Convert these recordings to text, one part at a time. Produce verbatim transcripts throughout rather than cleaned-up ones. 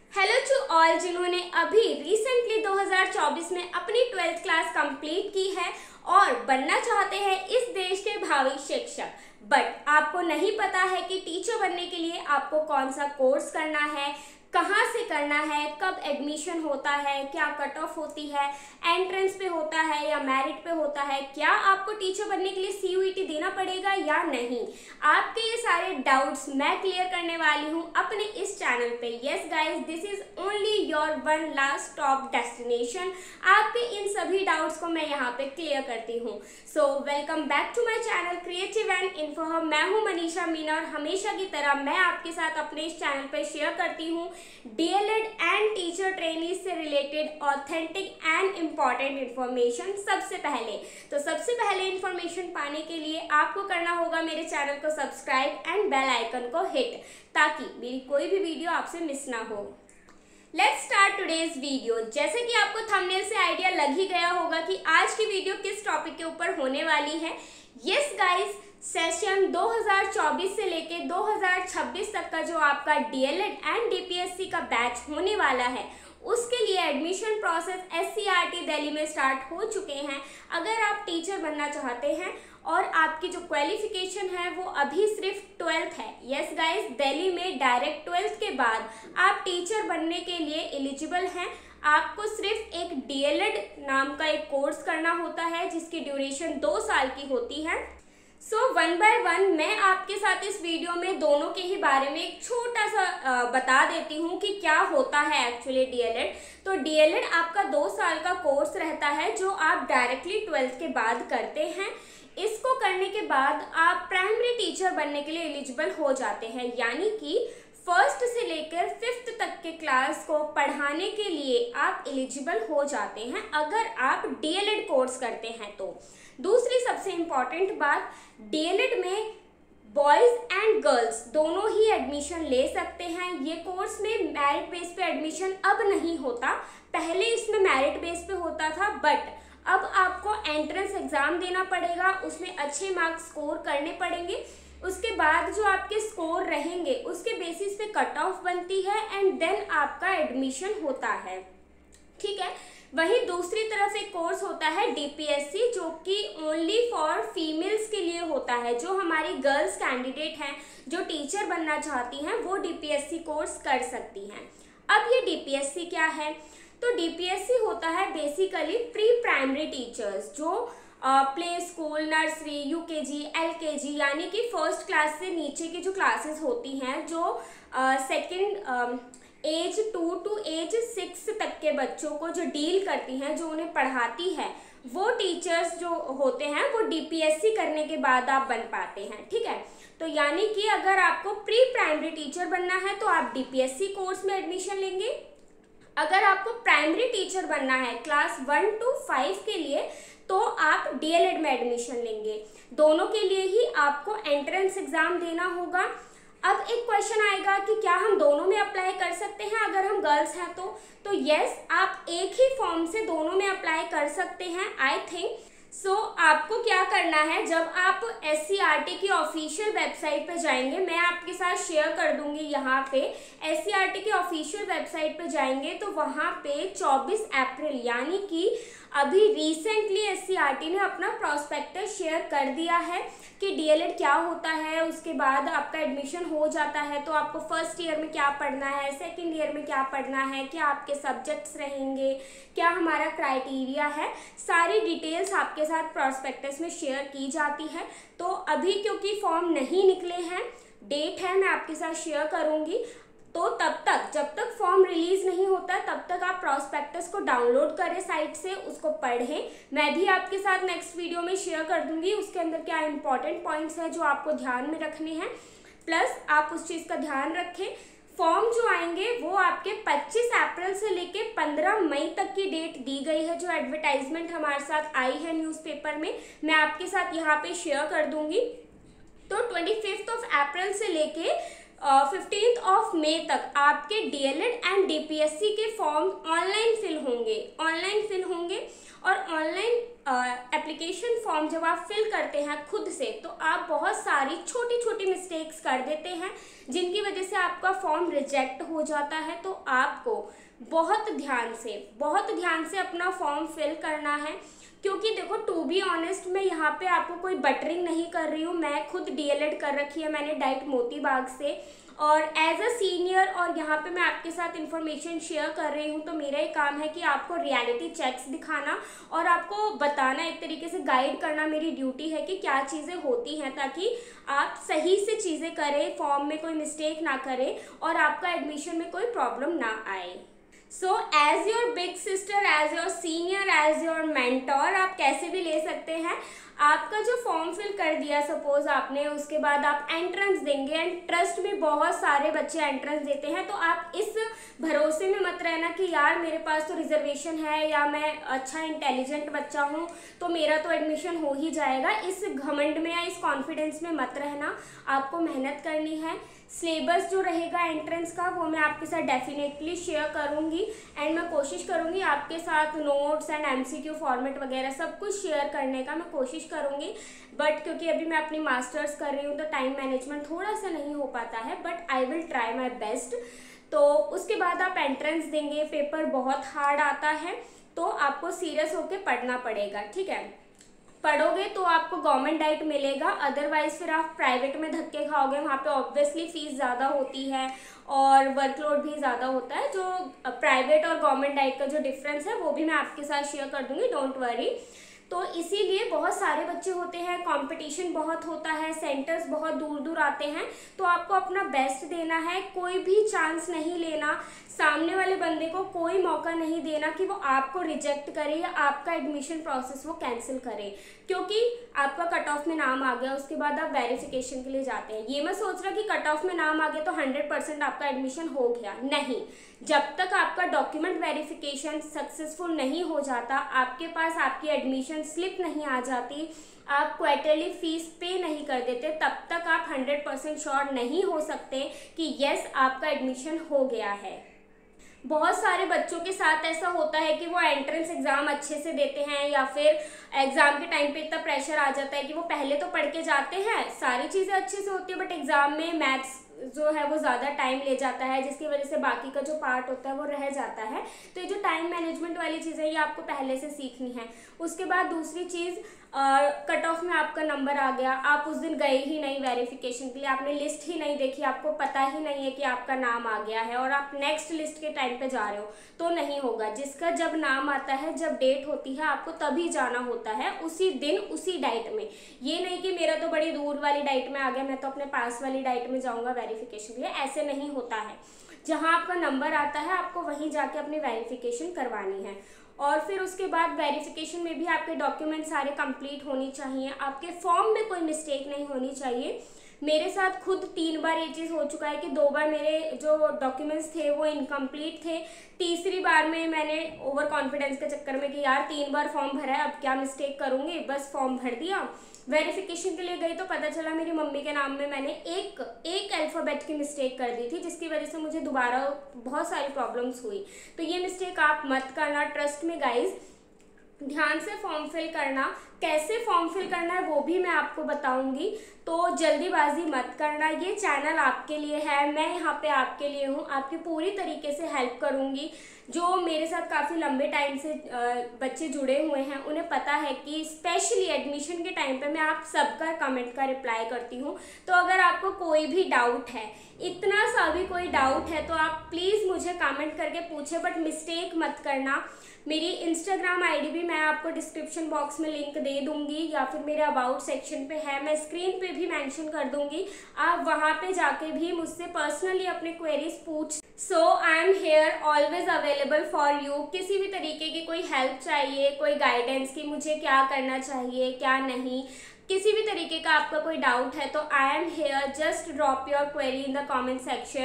Hello to all जिन्होंने अभी recently दो हज़ार चौबीस में अपनी ट्वेल्थ क्लास कंप्लीट की है और बनना चाहते हैं इस देश के भावी शिक्षक, बट आपको नहीं पता है कि टीचर बनने के लिए आपको कौन सा कोर्स करना है, कहाँ से करना है, कब एडमिशन होता है, क्या कट ऑफ होती है, एंट्रेंस पे होता है या मेरिट पे होता है, क्या आपको टीचर बनने के लिए सी यू ई टी देना पड़ेगा या नहीं। आपके ये सारे डाउट्स मैं क्लियर करने वाली हूँ अपने इस चैनल पे। Yes guys, this is only your one last top destination. आपके इन सभी डाउट्स को मैं यहाँ पे क्लियर करती हूँ। So welcome back to my channel creative and info hub. मैं हूँ मनीषा मीना और हमेशा की तरह मैं आपके साथ अपने इस चैनल पे शेयर करती हूँ D L Ed and teacher training से related authentic and important information. सबसे पहले तो सबसे पहले इन्फॉर्मेशन पाने के लिए आपको करना होगा मेरे चैनल को सब्सक्राइब एंड बेल आइकन को हिट, ताकि मेरी कोई भी वीडियो आपसे मिस ना हो। Let's start today's video. जैसे कि आपको थंबनेल से आइडिया लग ही गया होगा कि आज की वीडियो किस टॉपिक के ऊपर होने वाली है। यस गाइस, सेशन दो हज़ार चौबीस से लेके दो हज़ार छब्बीस तक का जो आपका D L Ed and D P S C का बैच होने वाला है, उसके लिए admission process S C R T Delhi में स्टार्ट हो चुके हैं। अगर आप टीचर बनना चाहते हैं और आपकी जो क्वालिफिकेशन है वो अभी सिर्फ ट्वेल्थ है, यस गाइस, दिल्ली में डायरेक्ट ट्वेल्थ के बाद आप टीचर बनने के लिए एलिजिबल हैं। आपको सिर्फ एक डी एल एड नाम का एक कोर्स करना होता है जिसकी ड्यूरेशन दो साल की होती है। सो वन बाय वन मैं आपके साथ इस वीडियो में दोनों के ही बारे में एक छोटा सा आ, बता देती हूँ कि क्या होता है एक्चुअली डी एल एड। तो डी एल एड आपका दो साल का कोर्स रहता है जो आप डायरेक्टली ट्वेल्थ के बाद करते हैं। इसको करने के बाद आप प्राइमरी टीचर बनने के लिए एलिजिबल हो जाते हैं, यानी कि फर्स्ट से लेकर फिफ्थ तक के क्लास को पढ़ाने के लिए आप एलिजिबल हो जाते हैं अगर आप डी एल एड कोर्स करते हैं तो। दूसरी सबसे इम्पॉर्टेंट बात, डी एल एड में बॉयज़ एंड गर्ल्स दोनों ही एडमिशन ले सकते हैं। ये कोर्स में मेरिट बेस पे एडमिशन अब नहीं होता, पहले इसमें मेरिट बेस पे होता था, बट अब आपको एंट्रेंस एग्ज़ाम देना पड़ेगा, उसमें अच्छे मार्क्स स्कोर करने पड़ेंगे। उसके बाद जो आपके स्कोर रहेंगे उसके बेसिस पे कट ऑफ बनती है एंड देन आपका एडमिशन होता है, ठीक है। वहीं दूसरी तरफ एक कोर्स होता है डी पी एस सी, जो कि ओनली फॉर फीमेल्स के लिए होता है। जो हमारी गर्ल्स कैंडिडेट हैं जो टीचर बनना चाहती हैं वो D P S C course कर सकती हैं। अब ये डी पी एस सी क्या है? तो डी पी एस सी होता है बेसिकली प्री प्राइमरी टीचर्स, जो play school, nursery, U K G, L के जी यानी कि फर्स्ट क्लास से नीचे की जो क्लासेस होती हैं, जो second age two to age six तक के बच्चों को जो डील करती हैं, जो उन्हें पढ़ाती है, वो टीचर्स जो होते हैं वो डी पी एस सी करने के बाद आप बन पाते हैं, ठीक है। तो यानी कि अगर आपको प्री प्राइमरी टीचर बनना है तो आप D P S C course में एडमिशन लेंगे। अगर आपको प्राइमरी टीचर बनना है क्लास वन टू फाइव के लिए तो आप डी एल एड में एडमिशन लेंगे। दोनों के लिए ही आपको एंट्रेंस एग्जाम देना होगा। अब एक क्वेश्चन आएगा कि क्या हम दोनों में अप्लाई कर सकते हैं अगर हम गर्ल्स हैं तो तो यस, आप एक ही फॉर्म से दोनों में अप्लाई कर सकते हैं आई थिंक। सो आपको क्या करना है, जब आप एस सी आर टी की ऑफिशियल वेबसाइट पे जाएंगे, मैं आपके साथ शेयर कर दूंगी यहाँ पे, एस सी आर टी की ऑफिशियल वेबसाइट पे जाएंगे तो वहाँ पे चौबीस अप्रैल यानी कि अभी recently S C R T ने अपना प्रॉस्पेक्टस शेयर कर दिया है कि डी एल एड क्या होता है। उसके बाद आपका एडमिशन हो जाता है तो आपको फर्स्ट ईयर में क्या पढ़ना है, सेकंड ईयर में क्या पढ़ना है, क्या आपके सब्जेक्ट्स रहेंगे, क्या हमारा क्राइटेरिया है, सारी डिटेल्स आपके साथ प्रॉस्पेक्टस में शेयर की जाती है। तो अभी क्योंकि फॉर्म नहीं निकले हैं, डेट है, मैं आपके साथ शेयर करूँगी, तो तब तक जब तक फॉर्म रिलीज नहीं होता तब तक आप प्रॉस्पेक्टस को डाउनलोड करें साइट से, उसको पढ़ें। मैं भी आपके साथ नेक्स्ट वीडियो में शेयर कर दूंगी उसके अंदर क्या इंपॉर्टेंट पॉइंट्स हैं जो आपको ध्यान में रखने हैं, प्लस आप उस चीज़ का ध्यान रखें। फॉर्म जो आएंगे वो आपके पच्चीस अप्रैल से लेके पंद्रह मई तक की डेट दी गई है, जो एडवर्टाइजमेंट हमारे साथ आई है न्यूज़पेपर में, मैं आपके साथ यहाँ पे शेयर कर दूंगी। तो ट्वेंटी फिफ्थ ऑफ अप्रैल से लेके फिफ्टींथ ऑफ मई तक आपके डीएलएड एंड डीपीएससी के फॉर्म ऑनलाइन फिल होंगे ऑनलाइन फिल होंगे और ऑनलाइन एप्लीकेशन फॉर्म जब आप फिल करते हैं खुद से, तो आप बहुत सारी छोटी छोटी मिस्टेक्स कर देते हैं जिनकी वजह से आपका फॉर्म रिजेक्ट हो जाता है। तो आपको बहुत ध्यान से बहुत ध्यान से अपना फॉर्म फिल करना है, क्योंकि देखो टू बी ऑनेस्ट मैं यहाँ पे आपको कोई बटरिंग नहीं कर रही हूँ। मैं खुद डीएलएड कर रखी है मैंने डाइट मोती बाग से, और एज अ सीनियर और यहाँ पे मैं आपके साथ इन्फॉर्मेशन शेयर कर रही हूँ। तो मेरा ही काम है कि आपको रियलिटी चेक्स दिखाना और आपको बताना, एक तरीके से गाइड करना मेरी ड्यूटी है कि क्या चीज़ें होती हैं, ताकि आप सही से चीज़ें करें, फॉर्म में कोई मिस्टेक ना करें और आपका एडमिशन में कोई प्रॉब्लम ना आए। So as your big sister, as your senior, as your mentor, आप कैसे भी ले सकते हैं। आपका जो फॉर्म फिल कर दिया सपोज आपने, उसके बाद आप एंट्रेंस देंगे एंड ट्रस्ट में बहुत सारे बच्चे एंट्रेंस देते हैं। तो आप इस भरोसे में मत रहना कि यार मेरे पास तो रिजर्वेशन है या मैं अच्छा इंटेलिजेंट बच्चा हूँ तो मेरा तो एडमिशन हो ही जाएगा। इस घमंड में या इस कॉन्फिडेंस में मत रहना, आपको मेहनत करनी है। सिलेबस जो रहेगा एंट्रेंस का वो मैं आपके साथ डेफिनेटली शेयर करूंगी एंड मैं कोशिश करूंगी आपके साथ नोट्स एंड एमसीक्यू फॉर्मेट वगैरह सब कुछ शेयर करने का मैं कोशिश करूंगी। बट क्योंकि अभी मैं अपनी मास्टर्स कर रही हूँ तो टाइम मैनेजमेंट थोड़ा सा नहीं हो पाता है, but I will try my best. तो उसके बाद आप एंट्रेंस देंगे, पेपर बहुत हार्ड आता है तो आपको सीरियस होकर पढ़ना पड़ेगा, ठीक है। पढ़ोगे तो आपको गवर्नमेंट डाइट मिलेगा, अदरवाइज फिर आप प्राइवेट में धक्के खाओगे। वहाँ पे ऑब्वियसली फीस ज़्यादा होती है और वर्कलोड भी ज़्यादा होता है। जो प्राइवेट और गवर्नमेंट डाइट का जो डिफरेंस है वो भी मैं आपके साथ शेयर कर दूँगी, डोंट वरी। तो इसीलिए बहुत सारे बच्चे होते हैं, कंपटीशन बहुत होता है, सेंटर्स बहुत दूर दूर आते हैं, तो आपको अपना बेस्ट देना है। कोई भी चांस नहीं लेना, सामने वाले बंदे को कोई मौका नहीं देना कि वो आपको रिजेक्ट करे या आपका एडमिशन प्रोसेस वो कैंसिल करे, क्योंकि आपका कट ऑफ में नाम आ गया उसके बाद आप वेरिफिकेशन के लिए जाते हैं। ये मैं सोच रहा कि कट ऑफ में नाम आ गया तो हंड्रेड परसेंट आपका एडमिशन हो गया, नहीं। जब तक आपका डॉक्यूमेंट वेरिफिकेशन सक्सेसफुल नहीं हो जाता, आपके पास आपकी एडमिशन स्लिप नहीं आ जाती, आप क्वार्टरली फीस पे नहीं कर देते, तब तक आप हंड्रेड परसेंट श्योर नहीं हो सकते कि यस आपका एडमिशन हो गया है। बहुत सारे बच्चों के साथ ऐसा होता है कि वो एंट्रेंस एग्ज़ाम अच्छे से देते हैं या फिर एग्ज़ाम के टाइम पे इतना प्रेशर आ जाता है कि वो पहले तो पढ़ के जाते हैं, सारी चीज़ें अच्छे से होती है, बट एग्ज़ाम में मैथ्स जो है वो ज़्यादा टाइम ले जाता है, जिसकी वजह से बाकी का जो पार्ट होता है वो रह जाता है। तो ये जो टाइम मैनेजमेंट वाली चीज़ है ये आपको पहले से सीखनी है। उसके बाद दूसरी चीज़, कट ऑफ में आपका नंबर आ गया, आप उस दिन गए ही नहीं वेरिफिकेशन के लिए, आपने लिस्ट ही नहीं देखी, आपको पता ही नहीं है कि आपका नाम आ गया है और आप नेक्स्ट लिस्ट के टाइम पे जा रहे हो, तो नहीं होगा। जिसका जब नाम आता है, जब डेट होती है, आपको तभी जाना होता है, उसी दिन उसी डाइट में। ये नहीं कि मेरा तो बड़ी दूर वाली डाइट में आ गया, मैं तो अपने पास वाली डाइट में जाऊँगा वेरिफिकेशन के लिए, ऐसे नहीं होता है। जहाँ आपका नंबर आता है आपको वहीं जाके अपनी वेरिफिकेशन करवानी है। और फिर उसके बाद वेरिफिकेशन में भी आपके डॉक्यूमेंट सारे कंप्लीट होनी चाहिए, आपके फॉर्म में कोई मिस्टेक नहीं होनी चाहिए। मेरे साथ खुद तीन बार ये चीज़ हो चुका है कि दो बार मेरे जो डॉक्यूमेंट्स थे वो इनकम्प्लीट थे, तीसरी बार में मैंने ओवर कॉन्फिडेंस के चक्कर में कि यार तीन बार फॉर्म भरा है अब क्या मिस्टेक करूँगी, बस फॉर्म भर दिया। वेरिफिकेशन के लिए गई तो पता चला मेरी मम्मी के नाम में मैंने एक एक अल्फ़ाबेट की मिस्टेक कर दी थी, जिसकी वजह से मुझे दोबारा बहुत सारी प्रॉब्लम्स हुई। तो ये मिस्टेक आप मत करना, ट्रस्ट में गाइज। ध्यान से फॉर्म फिल करना, कैसे फॉर्म फिल करना है वो भी मैं आपको बताऊंगी, तो जल्दीबाजी मत करना। ये चैनल आपके लिए है, मैं यहाँ पे आपके लिए हूँ, आपकी पूरी तरीके से हेल्प करूँगी। जो मेरे साथ काफ़ी लंबे टाइम से बच्चे जुड़े हुए हैं उन्हें पता है कि स्पेशली एडमिशन के टाइम पे मैं आप सबका कमेंट का रिप्लाई करती हूँ। तो अगर आपको कोई भी डाउट है, इतना सा भी कोई डाउट है, तो आप प्लीज़ मुझे कमेंट करके पूछें, बट मिस्टेक मत करना। मेरी इंस्टाग्राम आईडी भी मैं आपको डिस्क्रिप्शन बॉक्स में लिंक दे दूंगी या फिर मेरे अबाउट सेक्शन पे है, मैं स्क्रीन पे भी मेंशन कर दूंगी, आप वहाँ पे जाके भी मुझसे पर्सनली अपने क्वेरीज पूछ। So I am here always available for you. किसी भी तरीके की कोई हेल्प चाहिए, कोई गाइडेंस कि मुझे क्या करना चाहिए क्या नहीं, किसी भी तरीके का आपका कोई डाउट है तो I am here, just drop your query in the comment section.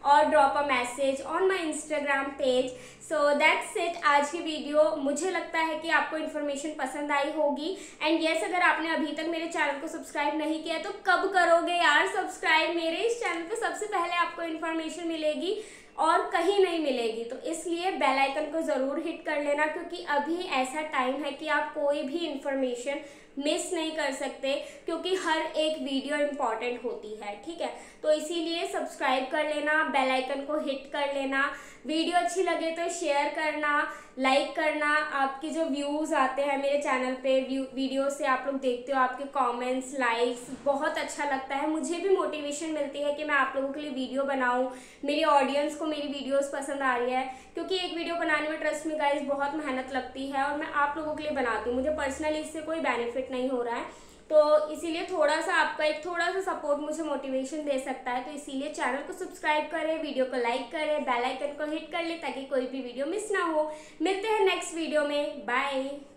और drop a message on my Instagram page. So that's it आज की वीडियो। मुझे लगता है कि आपको इन्फॉर्मेशन पसंद आई होगी। एंड येस, अगर आपने अभी तक मेरे चैनल को सब्सक्राइब नहीं किया तो कब करोगे यार सब्सक्राइब। मेरे इस चैनल पे सबसे पहले आपको इन्फॉर्मेशन मिलेगी और कहीं नहीं मिलेगी, तो इसलिए बेल आइकन को ज़रूर हिट कर लेना, क्योंकि अभी ऐसा टाइम है कि आप कोई भी इंफॉर्मेशन मिस नहीं कर सकते, क्योंकि हर एक वीडियो इम्पॉर्टेंट होती है। ठीक है, तो इसीलिए सब्सक्राइब कर लेना, बेल आइकन को हिट कर लेना। वीडियो अच्छी लगे तो शेयर करना, लाइक करना। आपके जो व्यूज़ आते हैं मेरे चैनल पे, व्यू वीडियो से आप लोग देखते हो, आपके कमेंट्स, लाइक्स बहुत अच्छा लगता है। मुझे भी मोटिवेशन मिलती है कि मैं आप लोगों के लिए वीडियो बनाऊं। मेरी ऑडियंस को मेरी वीडियोस पसंद आ रही है, क्योंकि एक वीडियो बनाने में ट्रस्ट में गाइस बहुत मेहनत लगती है और मैं आप लोगों के लिए बनाती हूँ। मुझे पर्सनली इससे कोई बेनिफिट नहीं हो रहा है, तो इसीलिए थोड़ा सा आपका एक थोड़ा सा सपोर्ट मुझे मोटिवेशन दे सकता है। तो इसीलिए चैनल को सब्सक्राइब करें, वीडियो को लाइक करें, बेल आइकन को हिट कर लें ताकि कोई भी वीडियो मिस ना हो। मिलते हैं नेक्स्ट वीडियो में, बाय।